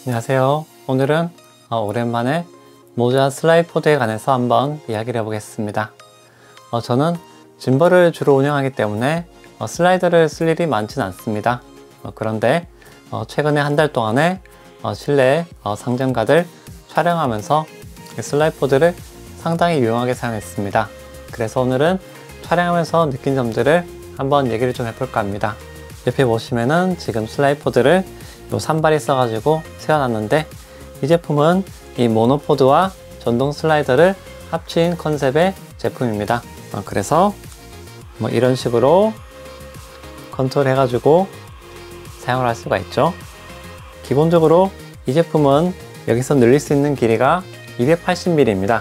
안녕하세요. 오늘은 오랜만에 모자 슬라이드포드에 관해서 한번 이야기를 해보겠습니다. 저는 짐벌을 주로 운영하기 때문에 슬라이더를 쓸 일이 많지는 않습니다. 그런데 최근에 한 달 동안에 실내 상점가들 촬영하면서 슬라이드포드를 상당히 유용하게 사용했습니다. 그래서 오늘은 촬영하면서 느낀 점들을 한번 얘기를 좀 해볼까 합니다. 옆에 보시면은 지금 슬라이드포드를 요 산발이 써가지고 세워놨는데, 이 제품은 이 모노포드와 전동 슬라이더를 합친 컨셉의 제품입니다. 그래서 뭐 이런 식으로 컨트롤 해가지고 사용을 할 수가 있죠. 기본적으로 이 제품은 여기서 늘릴 수 있는 길이가 280mm입니다.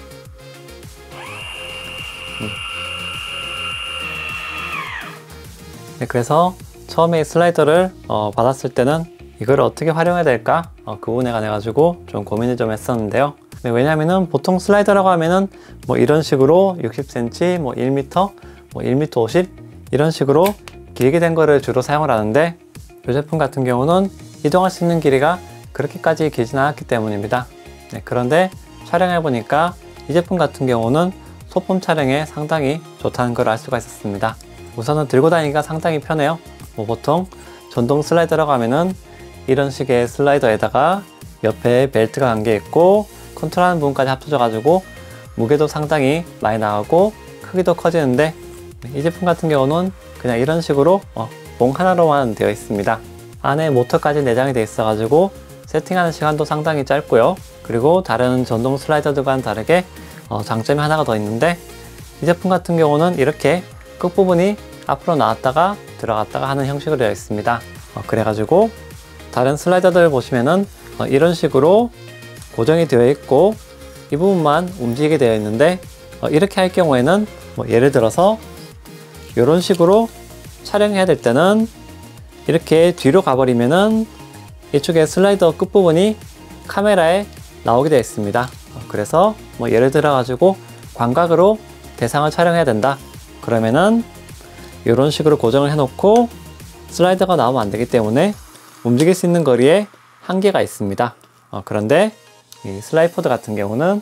네, 그래서 처음에 슬라이더를 받았을 때는 이걸 어떻게 활용해야 될까 그 부분에 관해 가지고 좀 고민을 좀 했었는데요. 네, 왜냐하면은 보통 슬라이더라고 하면은 뭐 이런 식으로 60cm, 뭐 1m, 뭐 1m 50 이런 식으로 길게 된 거를 주로 사용을 하는데, 이 제품 같은 경우는 이동할 수 있는 길이가 그렇게까지 길지는 않았기 때문입니다. 네, 그런데 촬영해 보니까 이 제품 같은 경우는 소품 촬영에 상당히 좋다는 걸 알 수가 있었습니다. 우선은 들고 다니기가 상당히 편해요. 보통 전동 슬라이더라고 하면은 이런 식의 슬라이더에다가 옆에 벨트가 감겨 있고 컨트롤하는 부분까지 합쳐져 가지고 무게도 상당히 많이 나가고 크기도 커지는데, 이 제품 같은 경우는 그냥 이런 식으로 봉 하나로만 되어 있습니다. 안에 모터까지 내장이 되어 있어 가지고 세팅하는 시간도 상당히 짧고요. 그리고 다른 전동 슬라이더들과는 다르게 장점이 하나가 더 있는데, 이 제품 같은 경우는 이렇게 끝부분이 앞으로 나왔다가 들어갔다가 하는 형식으로 되어 있습니다. 그래가지고 다른 슬라이더들 보시면은 이런 식으로 고정이 되어 있고 이 부분만 움직이게 되어 있는데, 이렇게 할 경우에는 예를 들어서 이런 식으로 촬영해야 될 때는 이렇게 뒤로 가버리면은 이쪽에 슬라이더 끝부분이 카메라에 나오게 되어 있습니다. 그래서 예를 들어 가지고 광각으로 대상을 촬영해야 된다 그러면은 이런 식으로 고정을 해 놓고 슬라이더가 나오면 안 되기 때문에 움직일 수 있는 거리에 한계가 있습니다. 그런데 이 슬라이드포드 같은 경우는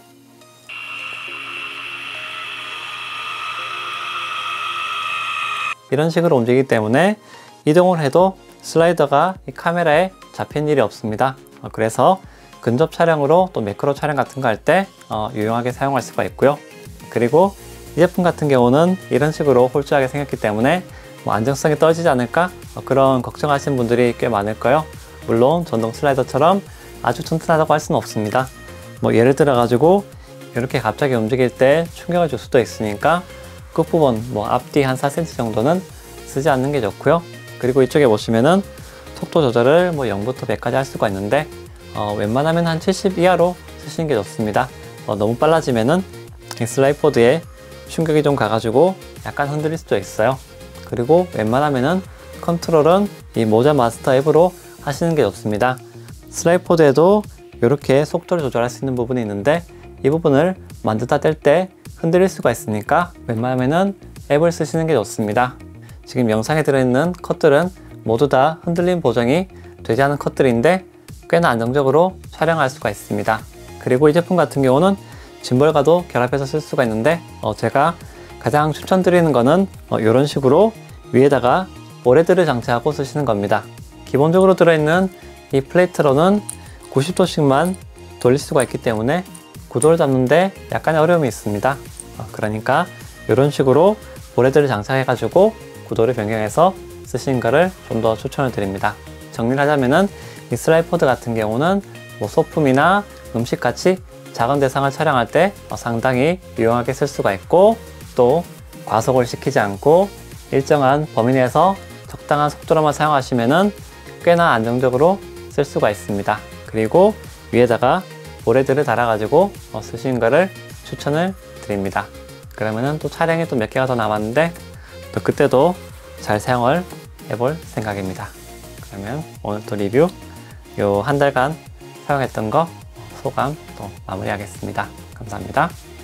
이런 식으로 움직이기 때문에 이동을 해도 슬라이더가 이 카메라에 잡힌 일이 없습니다. 그래서 근접 촬영으로 또 매크로 촬영 같은 거 할 때 유용하게 사용할 수가 있고요. 그리고 이 제품 같은 경우는 이런 식으로 홀쭉하게 생겼기 때문에 안정성이 떨어지지 않을까 그런 걱정하시는 분들이 꽤 많을 거예요. 물론 전동 슬라이더처럼 아주 튼튼하다고 할 수는 없습니다. 예를 들어 가지고 이렇게 갑자기 움직일 때 충격을 줄 수도 있으니까 끝부분 앞뒤 한 4cm 정도는 쓰지 않는 게 좋고요. 그리고 이쪽에 보시면은 속도 조절을 0부터 100까지 할 수가 있는데, 웬만하면 한 70 이하로 쓰시는 게 좋습니다. 너무 빨라지면은 이 슬라이드포드에 충격이 좀 가가지고 약간 흔들릴 수도 있어요. 그리고 웬만하면은 컨트롤은 이 모자 마스터 앱으로 하시는 게 좋습니다. 슬라이드포드에도 이렇게 속도를 조절할 수 있는 부분이 있는데, 이 부분을 만졌다 뗄 때 흔들릴 수가 있으니까 웬만하면은 앱을 쓰시는 게 좋습니다. 지금 영상에 들어있는 컷들은 모두 다 흔들림 보정이 되지 않은 컷들인데 꽤나 안정적으로 촬영할 수가 있습니다. 그리고 이 제품 같은 경우는 짐벌과도 결합해서 쓸 수가 있는데, 제가 가장 추천드리는 거는 이런 식으로 위에다가 모래들을 장착하고 쓰시는 겁니다. 기본적으로 들어있는 이 플레이트로는 90도씩만 돌릴 수가 있기 때문에 구도를 잡는데 약간의 어려움이 있습니다. 그러니까 이런 식으로 모래들을 장착해 가지고 구도를 변경해서 쓰시는 거를 좀 더 추천을 드립니다. 정리를 하자면은 이 슬라이드포드 같은 경우는 소품이나 음식같이 작은 대상을 촬영할 때 상당히 유용하게 쓸 수가 있고, 또 과속을 시키지 않고 일정한 범위 내에서 적당한 속도로만 사용하시면은 꽤나 안정적으로 쓸 수가 있습니다. 그리고 위에다가 모래들을 달아 가지고 쓰시는 거를 추천을 드립니다. 그러면은 또 촬영이 또 몇 개가 더 남았는데 또 그때도 잘 사용을 해볼 생각입니다. 그러면 오늘 또 리뷰 요 한 달간 사용했던 거 소감 또 마무리하겠습니다. 감사합니다.